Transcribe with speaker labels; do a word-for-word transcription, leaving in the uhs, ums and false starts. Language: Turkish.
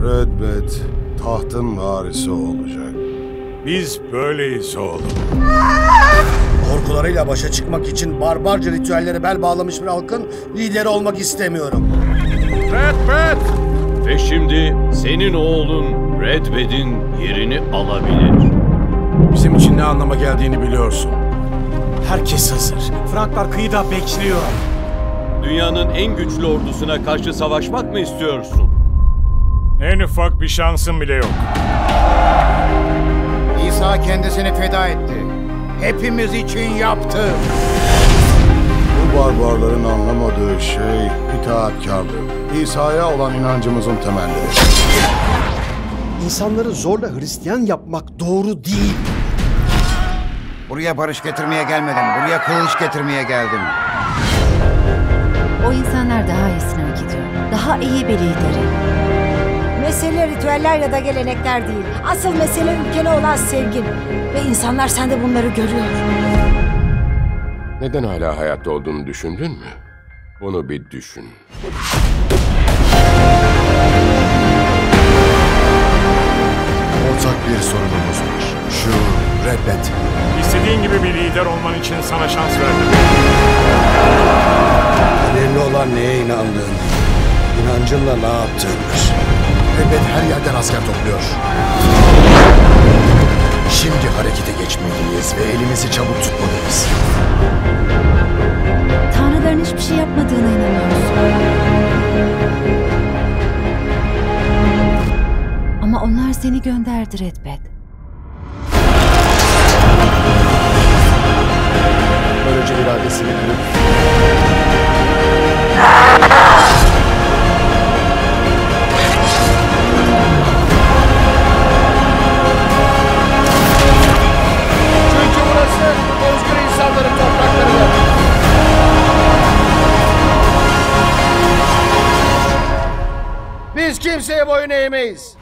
Speaker 1: Redbed tahtın varisi olacak.
Speaker 2: Biz böyleyiz oğlum.
Speaker 3: Korkularıyla başa çıkmak için barbarca ritüellere bel bağlamış bir halkın lideri olmak istemiyorum.
Speaker 2: Redbed!
Speaker 4: Ve şimdi senin oğlun Redbed'in yerini alabilir.
Speaker 2: Bizim için ne anlama geldiğini biliyorsun.
Speaker 5: Herkes hazır. Franklar kıyıda bekliyor.
Speaker 4: Dünyanın en güçlü ordusuna karşı savaşmak mı istiyorsun?
Speaker 2: En ufak bir şansın bile yok.
Speaker 6: İsa kendisini feda etti. Hepimiz için yaptı.
Speaker 1: Bu barbarların anlamadığı şey itaatkarlık. İsa'ya olan inancımızın temelleri.
Speaker 3: İnsanları zorla Hristiyan yapmak doğru değil.
Speaker 6: Buraya barış getirmeye gelmedim. Buraya kılıç getirmeye geldim.
Speaker 7: O insanlar daha iyisini hak ediyor. Daha iyi bir lideri.
Speaker 8: Mesele ritüeller ya da gelenekler değil. Asıl mesele ülkene olan sevgin. Ve insanlar sende bunları görüyor.
Speaker 9: Neden hala hayatta olduğunu düşündün mü? Bunu bir düşün.
Speaker 1: Ortak bir sorunumuz var. Şu Redbed.
Speaker 2: İstediğin gibi bir lider olman için sana şans verdim.
Speaker 3: Önemli olan neye inandığın, inancınla ne yaptığındır.
Speaker 1: Redbed her yerden asker topluyor. Şimdi harekete geçmeliyiz ve elimizi çabuk tutmalıyız.
Speaker 7: Tanrıların hiçbir şey yapmadığına inanıyoruz. Ama onlar seni gönderdi Redbed.
Speaker 1: Böylece iradesini kırıp
Speaker 6: Çünkü burası özgür insanların topraklarıdır. Biz kimseye boyun eğmeyiz.